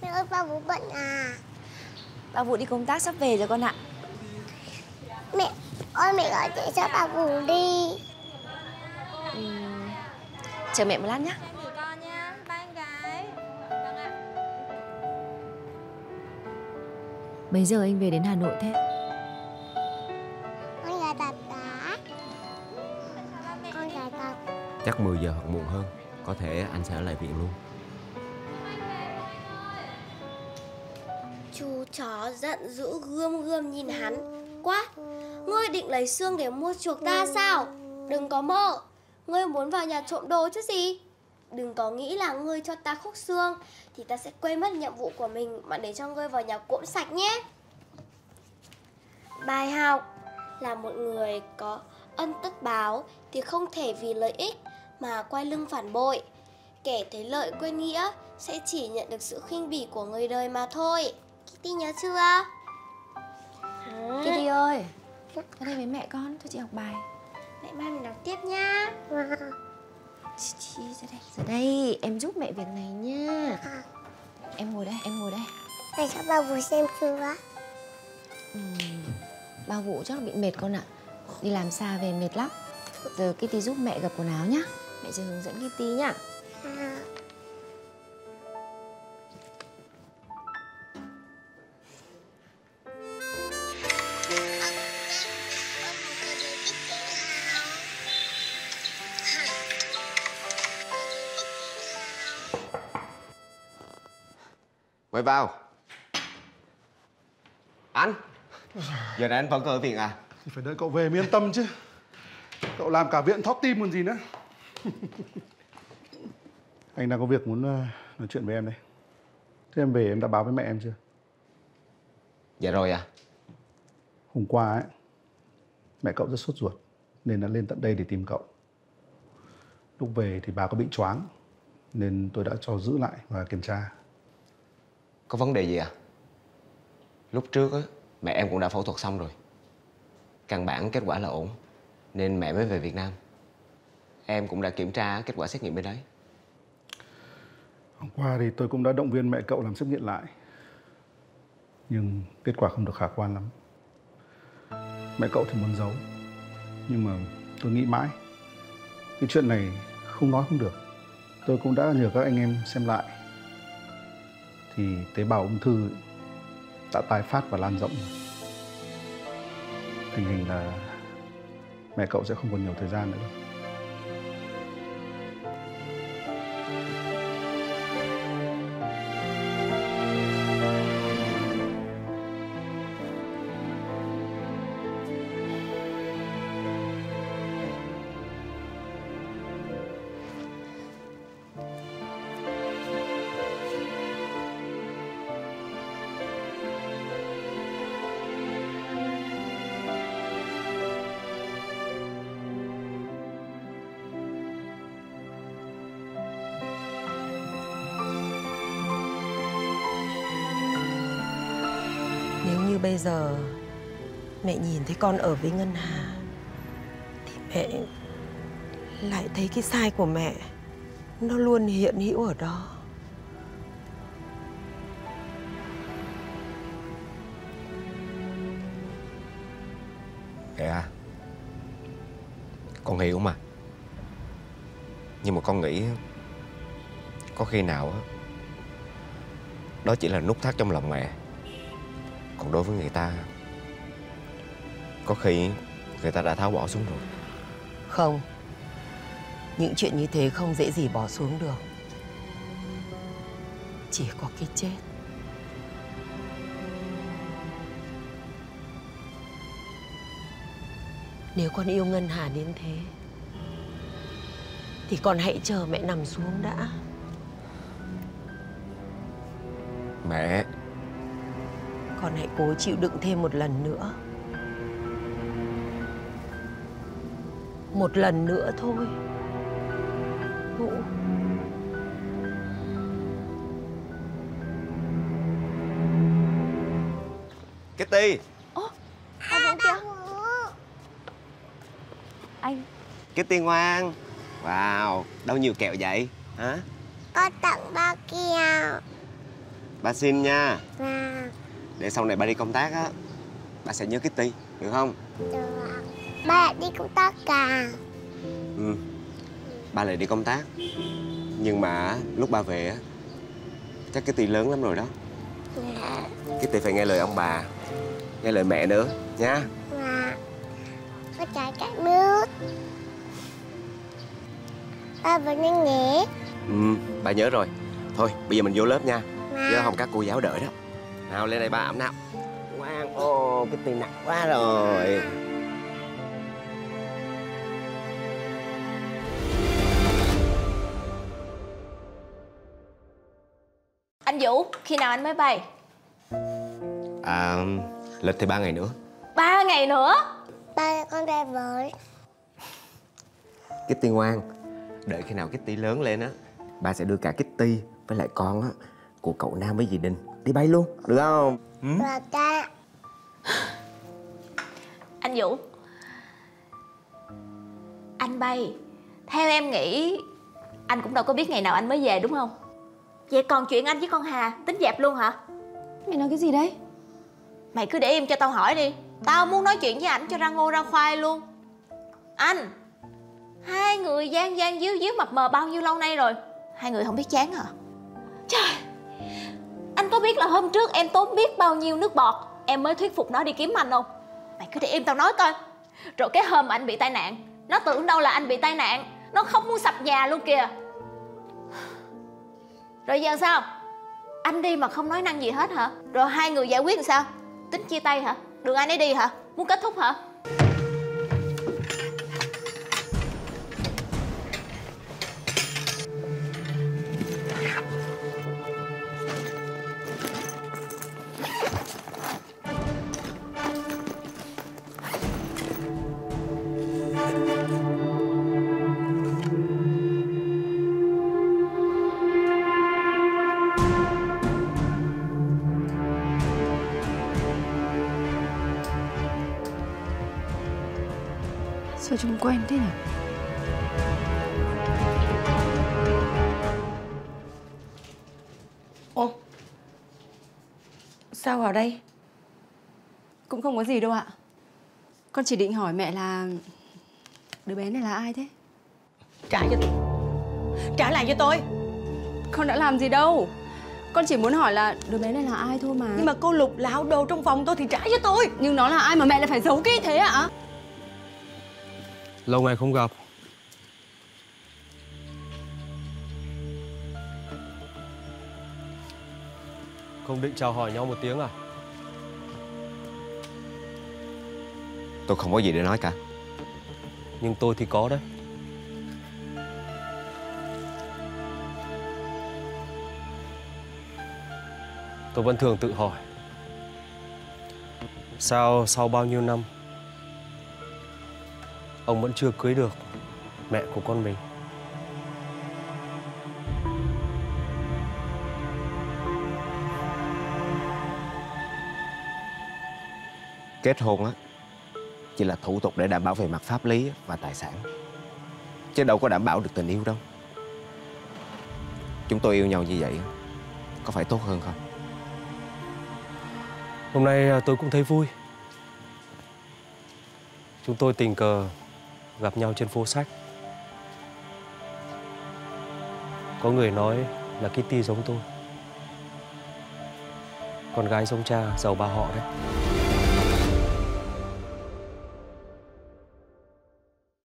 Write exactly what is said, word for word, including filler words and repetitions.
Mẹ ơi, ba Vũ bận à? Ba Vũ đi công tác sắp về rồi con ạ. Mẹ ơi, mẹ gọi chị cho ba Vũ đi. uhm, Chờ mẹ một lát nhé. Em gửi con nha. Ba anh gái. Vâng ạ. Mấy giờ anh về đến Hà Nội thế? Con gái tập đá. Con gái tập. Chắc mười giờ hoặc muộn hơn. Có thể anh sẽ ở lại viện luôn. Chú chó giận dữ gươm gươm nhìn hắn. Quá, ngươi định lấy xương để mua chuộc ta sao? Đừng có mơ. Ngươi muốn vào nhà trộm đồ chứ gì. Đừng có nghĩ là ngươi cho ta khúc xương thì ta sẽ quên mất nhiệm vụ của mình mà để cho ngươi vào nhà cỗm sạch nhé. Bài học là một người có ân tất báo thì không thể vì lợi ích mà quay lưng phản bội. Kẻ thấy lợi quên nghĩa sẽ chỉ nhận được sự khinh bỉ của người đời mà thôi. Kitty nhớ chưa? Kitty ơi, ra đây với mẹ con, cho chị học bài. Mẹ mai mình đọc tiếp nhá. Chị, chị ra đây. Ra đây, em giúp mẹ việc này nha. Em ngồi đây, em ngồi đây. Mẹ cho ba Vũ xem chưa? uhm, Ba Vũ chắc là bị mệt con ạ. Đi làm xa về mệt lắm. Giờ Kitty giúp mẹ gập quần áo nhá. Mẹ sẽ hướng dẫn Kitty nhá. À. Mời vào. Anh, giờ này anh vẫn còn ở viện à? Thì phải đợi cậu về mới yên tâm chứ. Cậu làm cả viện thót tim còn gì nữa. Anh đang có việc muốn nói chuyện với em đây. Thế em về em đã báo với mẹ em chưa? Dạ rồi à. Hôm qua ấy, mẹ cậu rất sốt ruột nên đã lên tận đây để tìm cậu. Lúc về thì bà có bị choáng nên tôi đã cho giữ lại và kiểm tra. Có vấn đề gì à? Lúc trước á, mẹ em cũng đã phẫu thuật xong rồi. Căn bản kết quả là ổn nên mẹ mới về Việt Nam. Em cũng đã kiểm tra kết quả xét nghiệm bên đấy. Hôm qua thì tôi cũng đã động viên mẹ cậu làm xét nghiệm lại. Nhưng kết quả không được khả quan lắm. Mẹ cậu thì muốn giấu. Nhưng mà tôi nghĩ mãi cái chuyện này không nói không được. Tôi cũng đã nhờ các anh em xem lại. Thì tế bào ung thư đã tái phát và lan rộng rồi. Tình hình là mẹ cậu sẽ không còn nhiều thời gian nữa đâu. Nếu như bây giờ mẹ nhìn thấy con ở với Ngân Hà thì mẹ lại thấy cái sai của mẹ nó luôn hiện hữu ở đó. Mẹ à, con hiểu mà. Nhưng mà con nghĩ có khi nào á, đó chỉ là nút thắt trong lòng mẹ. Còn đối với người ta, có khi người ta đã tháo bỏ xuống rồi. Không, những chuyện như thế không dễ gì bỏ xuống được. Chỉ có cái chết. Nếu con yêu Ngân Hà đến thế thì con hãy chờ mẹ nằm xuống đã. Mẹ, Con hãy cố chịu đựng thêm một lần nữa. Một lần nữa thôi, Vũ. Kitty. Ố, à, Vũ kìa. Anh. Kitty ngoan. Wow, đâu nhiều kẹo vậy hả? Con tặng ba kẹo. Ba xin nha. Và Để sau này ba đi công tác á, ba sẽ nhớ Kitty, được không? được. Ba lại đi công tác cả. Ừ. Ba lại đi công tác. Nhưng mà lúc ba về á, chắc Kitty lớn lắm rồi đó. Dạ. Kitty phải nghe lời ông bà, nghe lời mẹ nữa, nha. Và có trái cả nước. Ba vẫn đang nhé. Ừ, ba nhớ rồi. Thôi, bây giờ mình vô lớp nha. Và Chứ không các cô giáo đợi đó. Nào, lên đây ba ẩm nào. Ngoan, ô, Kitty nặng quá rồi. Anh Vũ, khi nào anh mới bay? À, lịch thì ba ngày nữa. Ba ngày nữa. ba con ra với. Kitty ngoan, đợi khi nào Kitty lớn lên á, ba sẽ đưa cả Kitty với lại con á của cậu Nam với dì Đình đi bay luôn, được không? Ừ? Và ca. Anh Vũ, anh bay, theo em nghĩ anh cũng đâu có biết ngày nào anh mới về đúng không? Vậy còn chuyện anh với con Hà tính dẹp luôn hả? Mày nói cái gì đấy? Mày cứ để im cho tao hỏi đi. Tao muốn nói chuyện với ảnh cho ra ngô ra khoai luôn. Anh, hai người gian gian díu díu mập mờ bao nhiêu lâu nay rồi, hai người không biết chán hả? Trời, anh có biết là hôm trước em tốn biết bao nhiêu nước bọt em mới thuyết phục nó đi kiếm anh không? Mày cứ để im tao nói coi. Rồi cái hôm anh bị tai nạn, nó tưởng đâu là anh bị tai nạn, nó không muốn sập nhà luôn kìa. Rồi giờ sao? Anh đi mà không nói năng gì hết hả? Rồi hai người giải quyết làm sao? Tính chia tay hả? Đường ai nấy đi hả? Muốn kết thúc hả? Sao chúng quen thế nhỉ? Ô, sao vào đây? Cũng không có gì đâu ạ. Con chỉ định hỏi mẹ là đứa bé này là ai thế? Trả cho tôi. Trả lại cho tôi. Con đã làm gì đâu. Con chỉ muốn hỏi là đứa bé này là ai thôi mà. Nhưng mà cô lục lạo đồ trong phòng tôi thì trả cho tôi. Nhưng nó là ai mà mẹ lại phải giấu kỹ thế ạ? Lâu ngày không gặp. Không định chào hỏi nhau một tiếng à? Tôi không có gì để nói cả. Nhưng tôi thì có đấy. Tôi vẫn thường tự hỏi, sao sau bao nhiêu năm ông vẫn chưa cưới được mẹ của con mình. Kết hôn á chỉ là thủ tục để đảm bảo về mặt pháp lý và tài sản, chứ đâu có đảm bảo được tình yêu đâu. Chúng tôi yêu nhau như vậy có phải tốt hơn không? Hôm nay tôi cũng thấy vui. Chúng tôi tình cờ gặp nhau trên phố sách. Có người nói là Kitty giống tôi, con gái giống cha, giàu ba họ đấy.